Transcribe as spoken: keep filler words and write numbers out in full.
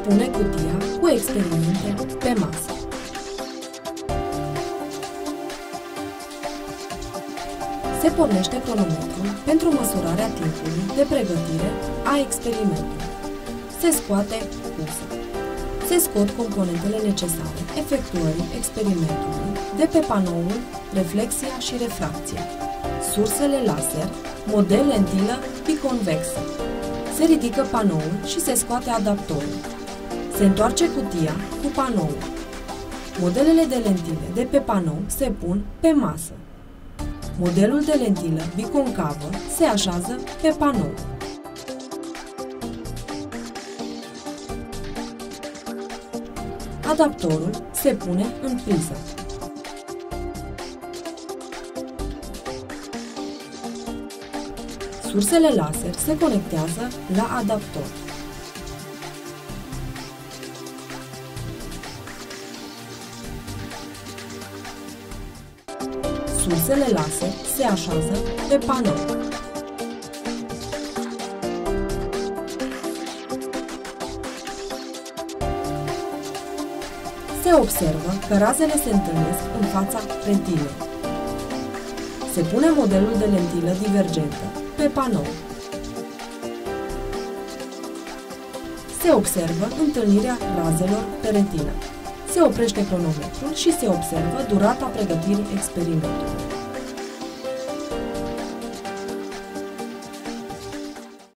pune cutia cu experimente pe masă. Se pornește cronometrul pentru măsurarea timpului de pregătire a experimentului. Se scoate uza. Se scot componentele necesare efectuării experimentului de pe panoul reflexia și refracția, sursele laser, model lentilă biconvexă. Se ridică panoul și se scoate adaptorul. Se întoarce cutia cu panoul. Modelele de lentile de pe panou se pun pe masă. Modelul de lentilă biconcavă se așează pe panou. Adaptorul se pune în priză. Sursele laser se conectează la adaptor. Sursele laser se așează pe panou. Se observă că razele se întâlnesc în fața lentilei. Se pune modelul de lentilă divergentă pe panou. Se observă întâlnirea razelor pe retină. Se oprește cronometrul și se observă durata pregătirii experimentului.